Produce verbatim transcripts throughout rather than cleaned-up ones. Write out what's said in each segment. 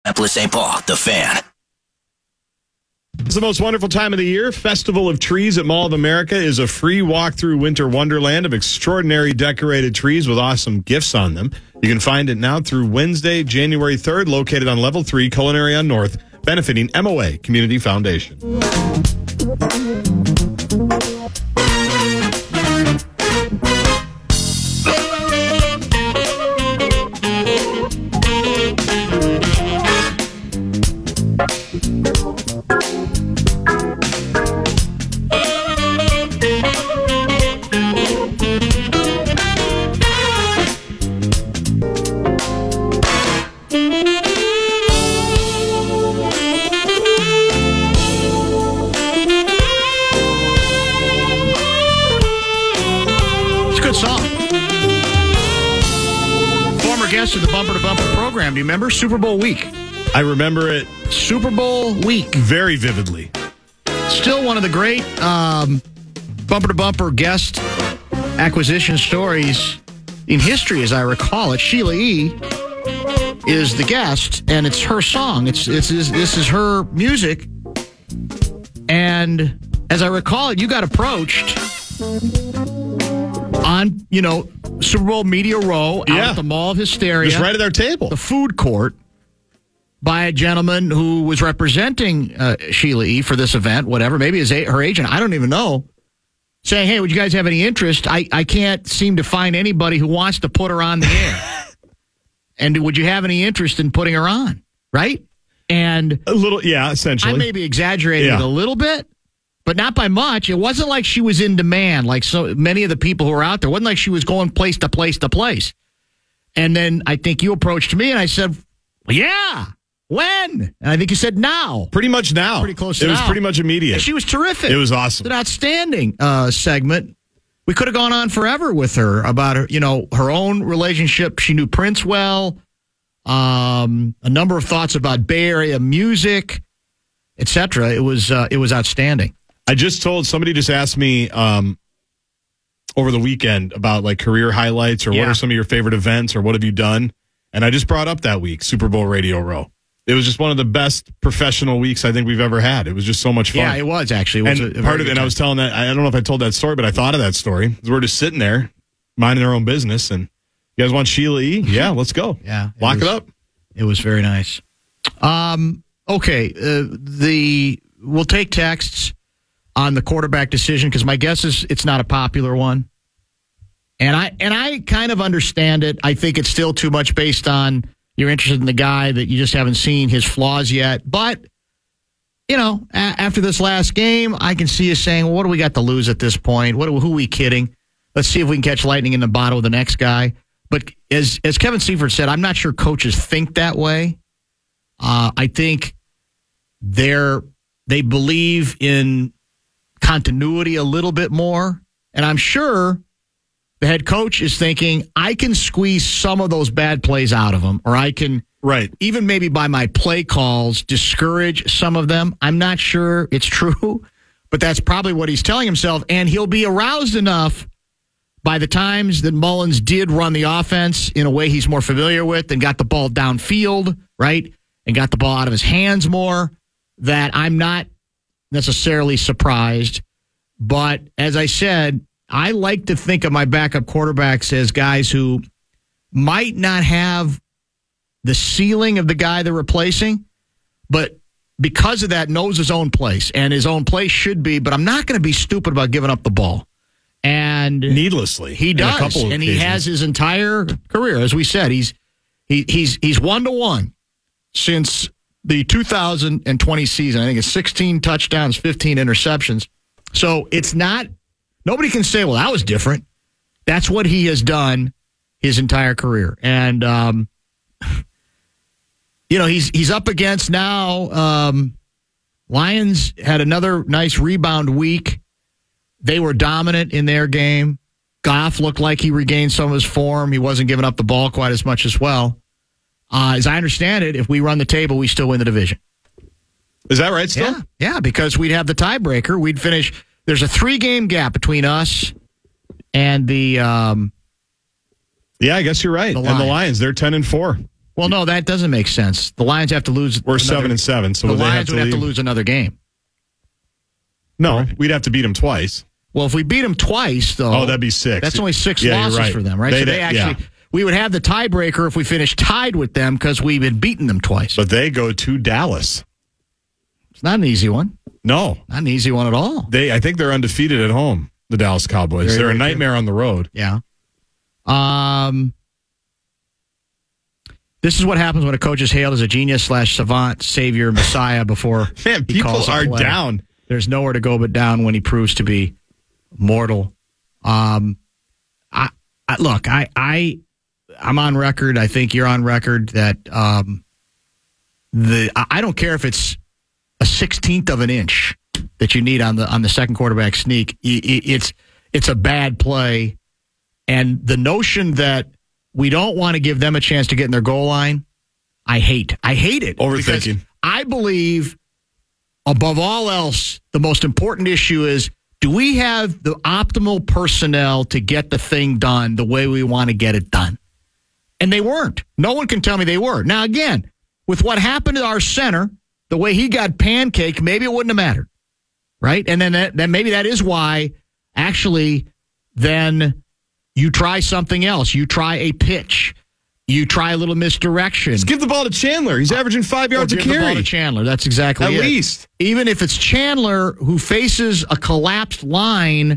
Saint Paul, the Fan. It's the most wonderful time of the year. Festival of Trees at Mall of America is a free walk through winter wonderland of extraordinary decorated trees with awesome gifts on them. You can find it now through Wednesday, January third, located on Level three, Culinary on North, benefiting M O A Community Foundation. Of the Bumper to Bumper program. Do you remember Super Bowl week? I remember it. Super Bowl week. Very vividly. Still one of the great um, Bumper to Bumper guest acquisition stories in history, as I recall it. Sheila E. is the guest, and it's her song. It's, it's, it's This is her music. And as I recall it, you got approached on, you know, Super Bowl Media Row out yeah. at the Mall of Hysteria. Just right at our table. The food court by a gentleman who was representing uh, Sheila E. for this event, whatever. Maybe his a- her agent. I don't even know. Saying, hey, would you guys have any interest? I, I can't seem to find anybody who wants to put her on the air. And would you have any interest in putting her on? Right? And a little, yeah, essentially. I may be exaggerating yeah. it a little bit. But not by much. It wasn't like she was in demand like so many of the people who were out there. It wasn't like she was going place to place to place. And then I think you approached me and I said, well, yeah, when? And I think you said now. Pretty much now. Pretty close to It now. was pretty much immediate. And she was terrific. It was awesome. It's an outstanding uh, segment. We could have gone on forever with her about her, you know, her own relationship. She knew Prince well. Um, a number of thoughts about Bay Area music, et cetera. It was uh, it was outstanding. I just told somebody just asked me um, over the weekend about like career highlights or yeah. what are some of your favorite events or what have you done? And I just brought up that week, Super Bowl Radio Row. It was just one of the best professional weeks I think we've ever had. It was just so much fun. Yeah, it was actually. It was and a, a part of it, and I was telling that, I don't know if I told that story, but I thought of that story. We're just sitting there, minding our own business, and you guys want Sheila E? Yeah, let's go. Yeah. Lock it, it was, up. It was very nice. Um. Okay, uh, the we'll take texts on the quarterback decision because my guess is it's not a popular one. And I and I kind of understand it. I think it's still too much based on you're interested in the guy that you just haven't seen his flaws yet. But, you know, a- after this last game, I can see you saying, well, what do we got to lose at this point? What who are we kidding? Let's see if we can catch lightning in the bottle with the next guy. But as as Kevin Seifert said, I'm not sure coaches think that way. Uh, I think they're they believe in continuity a little bit more. And I'm sure the head coach is thinking, I can squeeze some of those bad plays out of them, or I can, right, even maybe by my play calls, discourage some of them. I'm not sure it's true, but that's probably what he's telling himself. And he'll be aroused enough by the times that Mullins did run the offense in a way he's more familiar with and got the ball downfield, right, and got the ball out of his hands more, that I'm not necessarily surprised. But as I said, I like to think of my backup quarterbacks as guys who might not have the ceiling of the guy they're replacing, but because of that knows his own place, and his own place should be, but I'm not going to be stupid about giving up the ball. And needlessly. He does, a couple of and he has his entire career. As we said, he's he, he's he's one to one since the two thousand twenty season. I think it's sixteen touchdowns, fifteen interceptions. So it's not, nobody can say, well, that was different. That's what he has done his entire career. And, um, you know, he's he's up against now, um, Lions had another nice rebound week. They were dominant in their game. Goff looked like he regained some of his form. He wasn't giving up the ball quite as much as well. Uh, as I understand it, if we run the table, we still win the division. Is that right still? Yeah, yeah, because we'd have the tiebreaker. We'd finish. There's a three-game gap between us and the. Um, yeah, I guess you're right. The and the Lions, they're ten and four. Well, no, that doesn't make sense. The Lions have to lose. We're another, seven and seven, so the would they Lions have to would leave? have to lose another game. No, Right. we'd have to beat them twice. Well, if we beat them twice, though, oh, that'd be six. That's only six yeah, losses right. for them, right? They'd, so they actually, yeah. we would have the tiebreaker if we finished tied with them because we've been beating them twice. But they go to Dallas. It's not an easy one. No, not an easy one at all. They, I think they're undefeated at home. The Dallas Cowboys. Very, they're very a nightmare true. on the road. Yeah. Um. This is what happens when a coach is hailed as a genius slash savant, savior, messiah before Man, he people calls a are play. down. There's nowhere to go but down when he proves to be mortal. Um, I, I look, I, I, I'm on record. I think you're on record that um, the I don't care if it's a sixteenth of an inch that you need on the on the second quarterback sneak. It's it's a bad play, and the notion that we don't want to give them a chance to get in their goal line, I hate. I hate it. Overthinking. I believe, above all else, the most important issue is, do we have the optimal personnel to get the thing done the way we want to get it done? And they weren't. No one can tell me they were. Now, again, with what happened to our center, the way he got pancaked, maybe it wouldn't have mattered, right? And then, that, then maybe that is why, actually, then you try something else. You try a pitch. You try a little misdirection. Just give the ball to Chandler. He's averaging five yards or a give carry. the ball to Chandler. That's exactly At it. least. Even if it's Chandler who faces a collapsed line,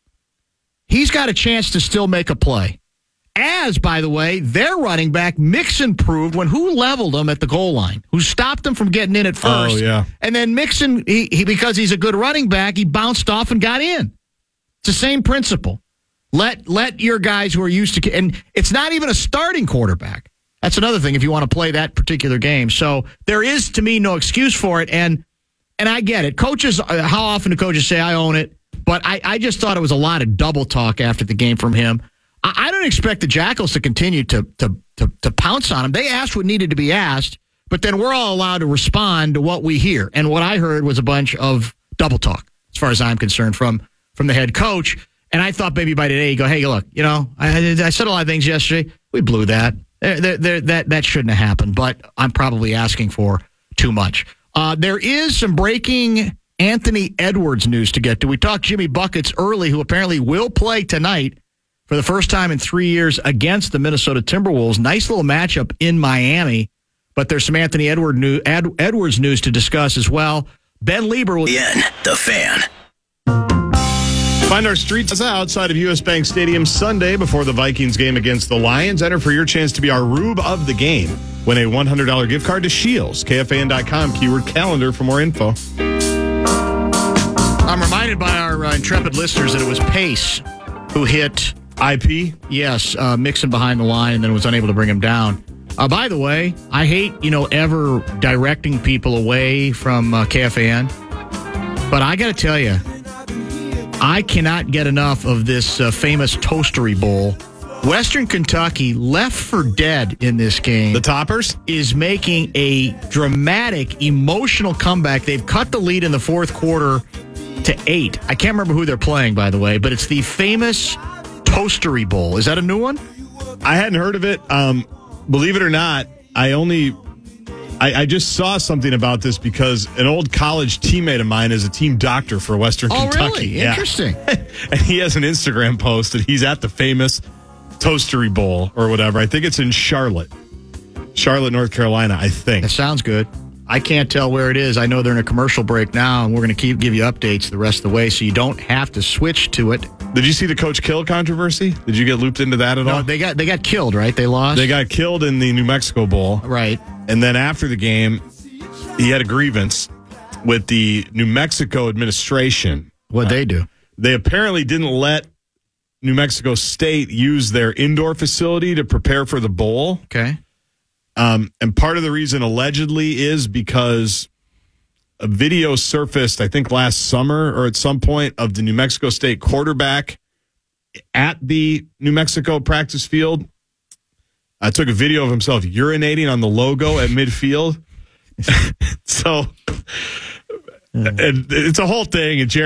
he's got a chance to still make a play. As, by the way, their running back, Mixon, proved when who leveled him at the goal line, who stopped him from getting in at first. Oh, yeah. And then Mixon, he, he because he's a good running back, he bounced off and got in. It's the same principle. Let let your guys who are used to, and it's not even a starting quarterback. That's another thing if you want to play that particular game. So there is, to me, no excuse for it. And and I get it. Coaches, how often do coaches say, I own it? But I, I just thought it was a lot of double talk after the game from him. I, I don't expect the Jackals to continue to, to, to, to pounce on him. They asked what needed to be asked, but then we're all allowed to respond to what we hear. And what I heard was a bunch of double talk, as far as I'm concerned, from, from the head coach. And I thought maybe by today you go, hey, look, you know, I, I said a lot of things yesterday. We blew that. They're, they're, they're, that that shouldn't have happened, but I'm probably asking for too much. Uh, there is some breaking Anthony Edwards news to get to. We talked Jimmy Buckets early, who apparently will play tonight for the first time in three years against the Minnesota Timberwolves. Nice little matchup in Miami, but there's some Anthony Edward new, Ed, Edwards news to discuss as well. Ben Lieber will... In the Fan. Find our streets outside of U S Bank Stadium Sunday before the Vikings game against the Lions. Enter for your chance to be our Rube of the game. Win a one hundred dollars gift card to Shields. K F A N dot com, keyword calendar for more info. I'm reminded by our uh, intrepid listeners that it was Pace who hit... I P? Yes, uh, Mixon behind the line and then was unable to bring him down. Uh, by the way, I hate, you know, ever directing people away from uh, K F A N. But I got to tell you, I cannot get enough of this uh, famous Toastery Bowl. Western Kentucky, left for dead in this game. The Toppers? Is making a dramatic, emotional comeback. They've cut the lead in the fourth quarter to eight. I can't remember who they're playing, by the way, but it's the famous Toastery Bowl. Is that a new one? I hadn't heard of it. Um, believe it or not, I only... I, I just saw something about this because an old college teammate of mine is a team doctor for Western oh, Kentucky. Really? Yeah. Interesting. And he has an Instagram post that he's at the famous Toastery Bowl or whatever. I think it's in Charlotte. Charlotte, North Carolina, I think. That sounds good. I can't tell where it is. I know they're in a commercial break now, and we're going to keep give you updates the rest of the way, so you don't have to switch to it. Did you see the Coach Kill controversy? Did you get looped into that at no, all? they got they got killed, right? They lost? They got killed in the New Mexico Bowl. Right. And then after the game, he had a grievance with the New Mexico administration. What'd they do? They apparently didn't let New Mexico State use their indoor facility to prepare for the bowl. Okay. Um, and part of the reason allegedly is because a video surfaced, I think last summer or at some point, of the New Mexico State quarterback at the New Mexico practice field. I took a video of himself urinating on the logo at midfield. So and it's a whole thing. And Jerry,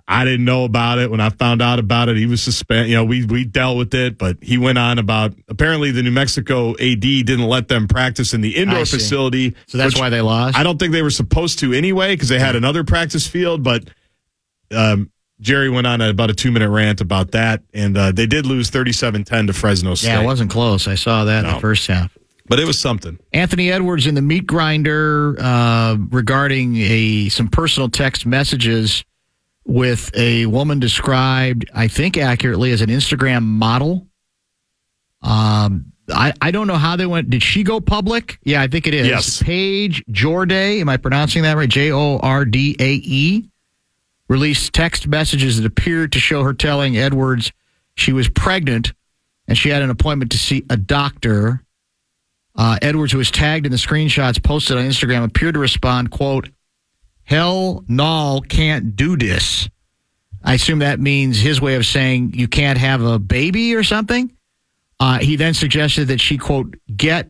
I didn't know about it. When I found out about it, he was suspended. You know, we we dealt with it, but he went on about apparently the New Mexico A D didn't let them practice in the indoor facility. So that's why they lost? I don't think they were supposed to anyway because they had another practice field, but um, Jerry went on about a two-minute rant about that, and uh, they did lose thirty-seven ten to Fresno State. Yeah, it wasn't close. I saw that no. in the first half. But it was something. Anthony Edwards in the meat grinder uh, regarding a some personal text messages with a woman described, I think accurately, as an Instagram model. Um, I, I don't know how they went. Did she go public? Yeah, I think it is. Yes. Paige Jordae, am I pronouncing that right? J O R D A E, released text messages that appeared to show her telling Edwards she was pregnant and she had an appointment to see a doctor. Uh, Edwards, who was tagged in the screenshots posted on Instagram, appeared to respond, quote, "Hell no, can't do this." I assume that means his way of saying you can't have a baby or something. Uh, he then suggested that she, quote, get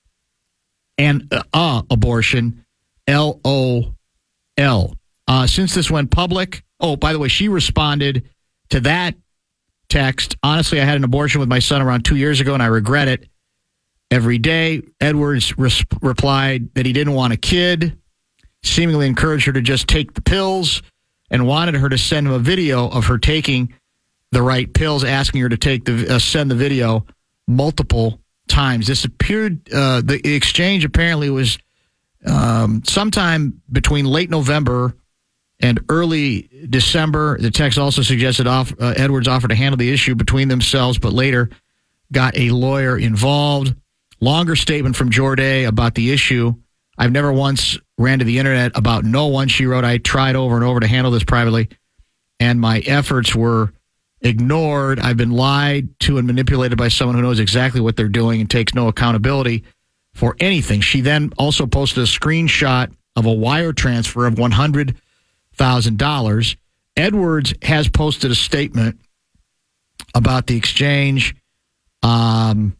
an uh, abortion, L O L. Uh, since this went public, oh, by the way, she responded to that text, "Honestly, I had an abortion with my son around two years ago, and I regret it every day." Edwards res- replied that he didn't want a kid, seemingly encouraged her to just take the pills, and wanted her to send him a video of her taking the right pills, asking her to take the uh, send the video multiple times. This appeared, uh, the exchange apparently was um, sometime between late November and early December. The text also suggested off, uh, Edwards offered to handle the issue between themselves, but later got a lawyer involved. Longer statement from Jordae about the issue. "I've never once ran to the internet about no one," she wrote. "I tried over and over to handle this privately, and my efforts were ignored. I've been lied to and manipulated by someone who knows exactly what they're doing and takes no accountability for anything." She then also posted a screenshot of a wire transfer of one hundred thousand dollars. Edwards has posted a statement about the exchange. Um...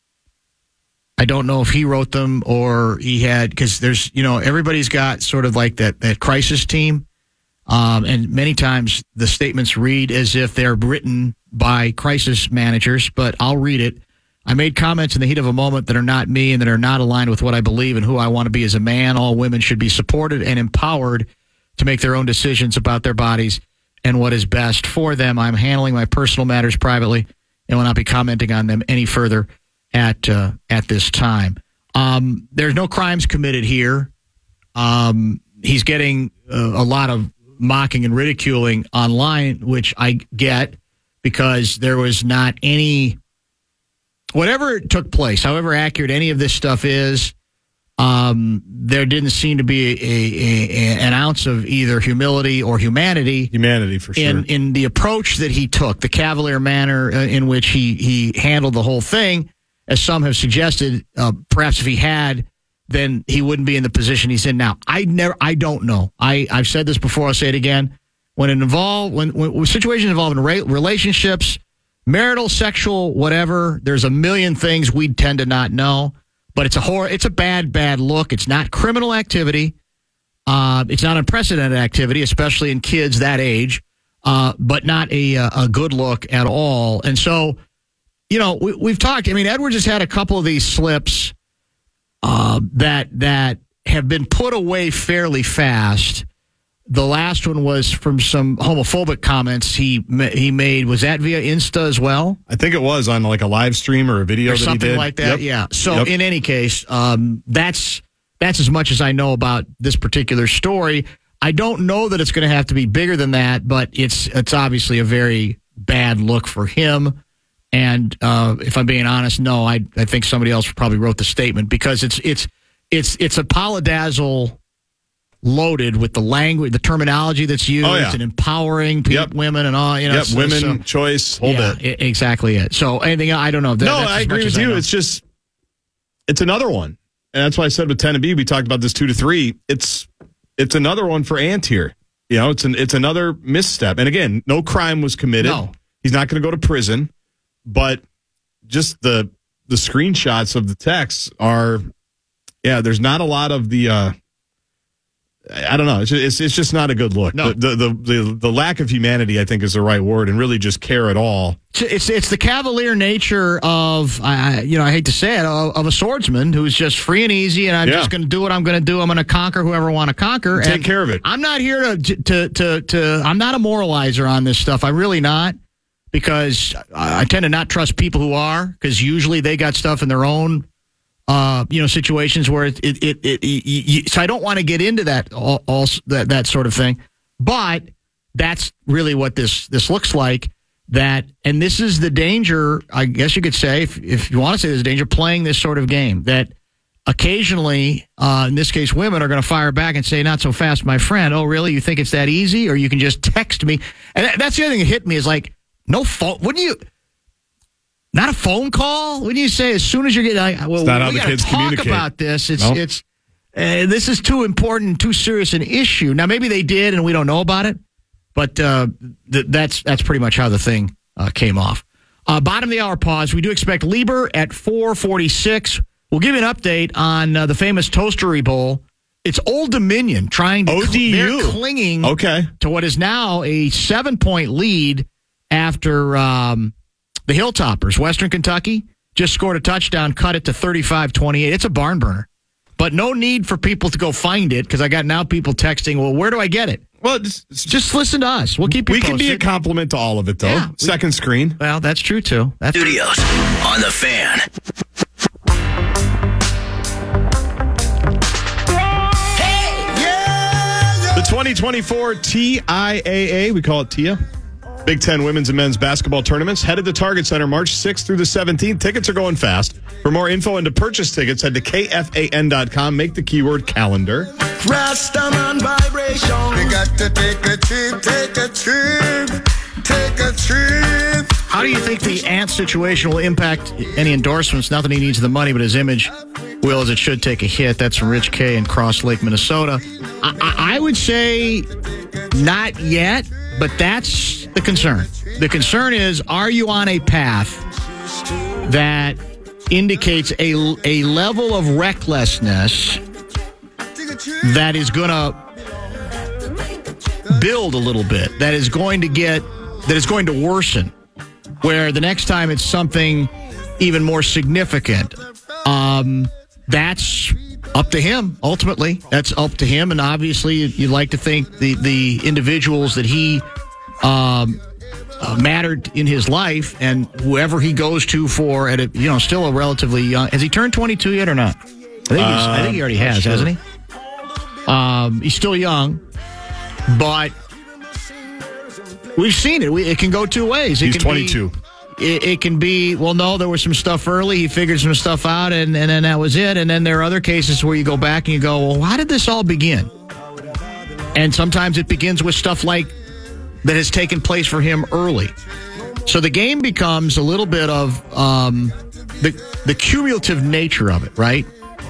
I don't know if he wrote them or he had, because there's, you know, everybody's got sort of like that, that crisis team. Um, and many times the statements read as if they're written by crisis managers, but I'll read it. "I made comments in the heat of a moment that are not me and that are not aligned with what I believe and who I want to be as a man. All women should be supported and empowered to make their own decisions about their bodies and what is best for them. I'm handling my personal matters privately and will not be commenting on them any further at uh, at this time." Um, there's no crimes committed here. Um, he's getting uh, a lot of mocking and ridiculing online, which I get because there was not any, whatever took place, however accurate any of this stuff is, um, there didn't seem to be a, a, a, an ounce of either humility or humanity. Humanity, for sure. In, in the approach that he took, the cavalier manner in which he, he handled the whole thing. As some have suggested, uh, perhaps if he had, then he wouldn't be in the position he's in now. I never, I don't know. I, I've said this before. I'll say it again. When it involve, when, when situations involving ra- relationships, marital, sexual, whatever, there's a million things we tend to not know. But it's a horror. It's a bad, bad look. It's not criminal activity. Uh, it's not unprecedented activity, especially in kids that age. Uh, but not a a good look at all. And so, you know, we, we've talked. I mean, Edwards has had a couple of these slips uh, that that have been put away fairly fast. The last one was from some homophobic comments he he made. Was that via Insta as well? I think it was on like a live stream or a video or that something he did. like that. Yep. Yeah. So Yep. in any case, um, that's that's as much as I know about this particular story. I don't know that it's going to have to be bigger than that, but it's it's obviously a very bad look for him. And uh, if I'm being honest, no, I I think somebody else probably wrote the statement because it's it's it's it's a poladazzle loaded with the language, the terminology that's used, oh, yeah. and empowering people, yep. women, and all. You know, yep, so, women so, choice. Whole yeah, bit. I- exactly it. So anything I don't know. That, no, that's I as agree much with as I you. know. It's just it's another one, and that's why I said with ten and B, we talked about this two to three. It's it's another one for Ant here. You know, it's an it's another misstep. And again, no crime was committed. No. He's not going to go to prison, but just the the screenshots of the texts are, yeah. There's not a lot of the. Uh, I don't know. It's it's, it's just not a good look. No. The, the the the lack of humanity, I think, is the right word, and really just care at all. It's it's the cavalier nature of, I you know, I hate to say it, of, of a swordsman who's just free and easy, and I'm Yeah. just going to do what I'm going to do. I'm going to conquer whoever I want to conquer. Take and care of it. I'm not here to, to to to I'm not a moralizer on this stuff. I'm really not, because I, I tend to not trust people who are, because usually they got stuff in their own Uh, you know, situations where it, it, it, it, it, it so I don't want to get into that, all, all that, that sort of thing, but that's really what this, this looks like. That, and this is the danger, I guess you could say, if, if you want to say there's danger, playing this sort of game, that occasionally, uh, in this case, women are going to fire back and say, not so fast, my friend. Oh, really? You think it's that easy? Or you can just text me. And that, that's the other thing that hit me is like, no phone. Wouldn't you? Not a phone call? Wouldn't you say as soon as you're getting, like, well, It's not how we the got to kids talk communicate. about this. It's Nope. it's uh, this is too important, too serious an issue. Now maybe they did, and we don't know about it, but uh, th- that's that's pretty much how the thing uh, came off. Uh, bottom of the hour pause. We do expect Lieber at four forty-six. We'll give you an update on uh, the famous Toastery Bowl. It's Old Dominion trying to O D U. They're clinging Okay. to what is now a seven point lead after. Um, The Hilltoppers, Western Kentucky, just scored a touchdown, cut it to thirty-five twenty-eight. It's a barn burner. But no need for people to go find it, because I got now people texting, well, where do I get it? Well, it's, it's Just listen to us. We'll keep you we posted. can be a compliment to all of it, though. Yeah, we- Second screen. Well, that's true, too. That's Studios on the Fan. The twenty twenty-four T I A A, we call it T I A, Big Ten women's and men's basketball tournaments, headed to Target Center March sixth through the seventeenth. Tickets are going fast. For more info and to purchase tickets, head to K F A N dot com. Make the keyword calendar. Rastaman vibration. We got to take a trip, take a trip, take a trip. How do you think the Ant situation will impact any endorsements? Not that he needs the money, but his image will, as it should, take a hit. That's from Rich K in Cross Lake, Minnesota. I, I, I would say not yet, but that's the concern. The concern is, are you on a path that indicates a, a level of recklessness that is going to build a little bit, that is going to get, that is going to worsen, where the next time it's something even more significant? Um, that's up to him, ultimately. That's up to him, and obviously you'd like to think the, the individuals that he um, uh, mattered in his life, and whoever he goes to for, at a, you know, still a relatively young. Has he turned twenty-two yet or not? I think, he's, I think he already has, sure. hasn't he? Um, he's still young, but we've seen it. We, it can go two ways. It He's can twenty-two. Be, it, it can be, well, no, there was some stuff early. He figured some stuff out, and, and then that was it. And then there are other cases where you go back and you go, well, how did this all begin? And sometimes it begins with stuff like that has taken place for him early. So the game becomes a little bit of um, the the cumulative nature of it, right?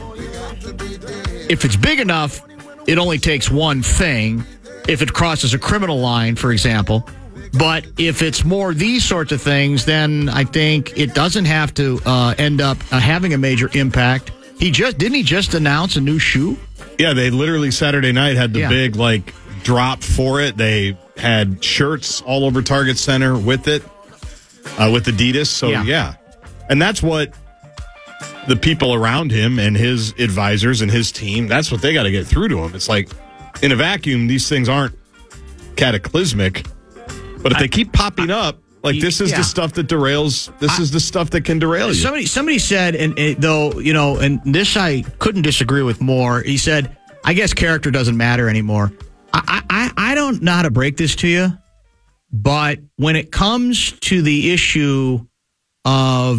If it's big enough, it only takes one thing. If it crosses a criminal line, for example. But if it's more these sorts of things, then I think it doesn't have to uh, end up uh, having a major impact. He just didn't he just announce a new shoe? Yeah, they literally Saturday night had the Yeah. big like drop for it. They had shirts all over Target Center with it, uh, with Adidas. So Yeah. yeah, and that's what the people around him and his advisors and his team. That's what they got to get through to him. It's like in a vacuum, these things aren't cataclysmic, but if they keep popping up, like this is Yeah. the stuff that derails. This I- is the stuff that can derail you. Somebody somebody said, and uh, though, you know, and this I couldn't disagree with more. He said, I guess character doesn't matter anymore. I, I, I don't know how to break this to you, but when it comes to the issue of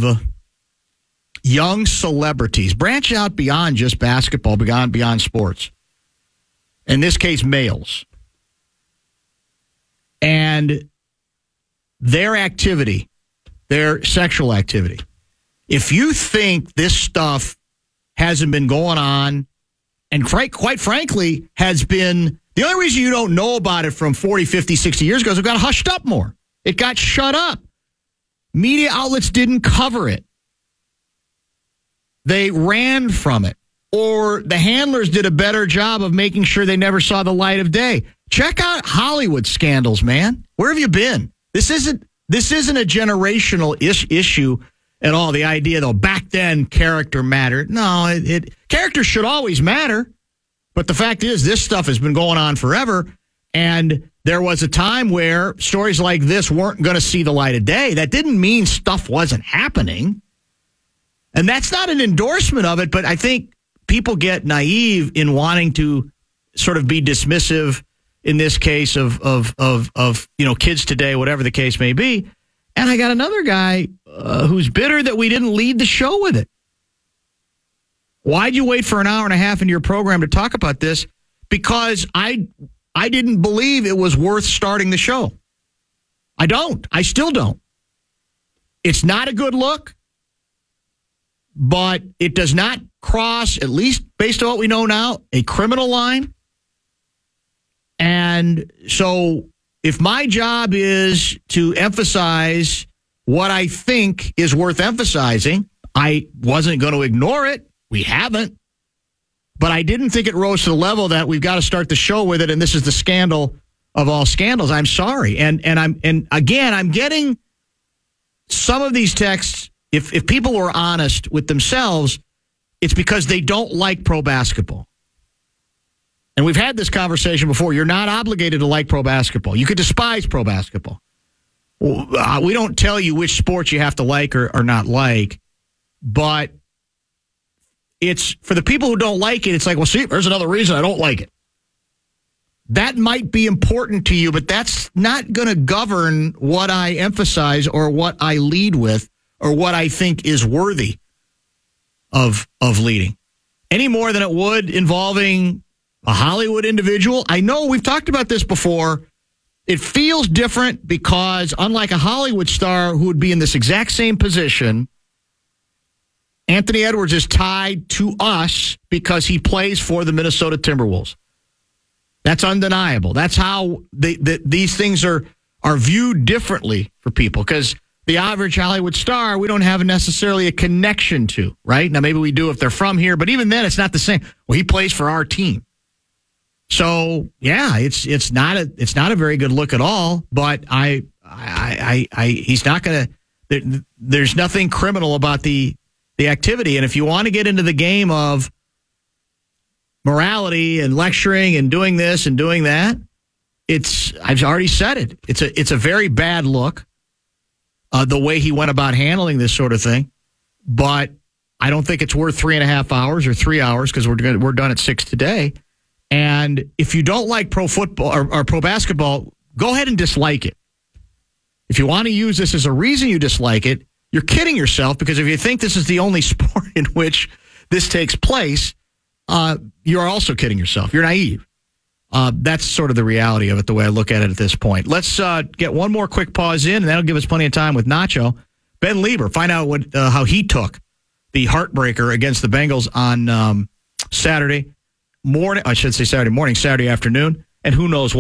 young celebrities, branch out beyond just basketball, beyond beyond sports. In this case, males. And their activity, their sexual activity. If you think this stuff hasn't been going on, and quite, quite frankly, has been, the only reason you don't know about it from forty, fifty, sixty years ago is it got hushed up more. It got shut up. Media outlets didn't cover it. They ran from it. or the handlers did a better job of making sure they never saw the light of day. Check out Hollywood scandals, man. Where have you been? This isn't this isn't a generational ish issue at all. The idea, though, back then character mattered. No, it, it character should always matter. But the fact is, this stuff has been going on forever. And there was a time where stories like this weren't going to see the light of day. That didn't mean stuff wasn't happening. And that's not an endorsement of it, but I think people get naive in wanting to sort of be dismissive in this case of, of, of, of you know, kids today, whatever the case may be. And I got another guy uh, who's bitter that we didn't lead the show with it. Why'd you wait for an hour and a half in your program to talk about this? Because I I didn't believe it was worth starting the show. I don't. I still don't. It's not a good look, but it does not cross, at least based on what we know now, a criminal line. And so if my job is to emphasize what I think is worth emphasizing, I wasn't going to ignore it. We haven't. But I didn't think it rose to the level that we've got to start the show with it, and this is the scandal of all scandals. I'm sorry. And and I'm and again, I'm getting some of these texts, if if people were honest with themselves, it's because they don't like pro basketball. And we've had this conversation before. You're not obligated to like pro basketball. You could despise pro basketball. Uh, we don't tell you which sports you have to like or, or not like, but it's for the people who don't like it, it's like, well, see, there's another reason I don't like it. That might be important to you, but that's not going to govern what I emphasize or what I lead with or what I think is worthy of of leading. Any more than it would involving a Hollywood individual. I know we've talked about this before. It feels different because unlike a Hollywood star who would be in this exact same position, Anthony Edwards is tied to us because he plays for the Minnesota Timberwolves. That's undeniable. That's how they, the, these things are are viewed differently for people because the average Hollywood star, we don't have necessarily a connection to, right? Now, maybe we do if they're from here, but even then, it's not the same. Well, he plays for our team. So, yeah, it's it's not a it's not a very good look at all, but I I I, I he's not going to there, there's nothing criminal about the the activity. And if you want to get into the game of morality and lecturing and doing this and doing that, it's I've already said it. It's a it's a very bad look, uh, the way he went about handling this sort of thing. But I don't think it's worth three and a half hours or three hours because we're gonna, we're done at six today. And if you don't like pro football or, or pro basketball, go ahead and dislike it. If you want to use this as a reason you dislike it, you're kidding yourself, because if you think this is the only sport in which this takes place, uh, you're also kidding yourself. You're naive. Uh, that's sort of the reality of it, the way I look at it at this point. Let's uh, get one more quick pause in, and that'll give us plenty of time with Nacho. Ben Lieber, find out what uh, how he took the heartbreaker against the Bengals on um, Saturday morning. I should say Saturday morning, Saturday afternoon, and who knows what.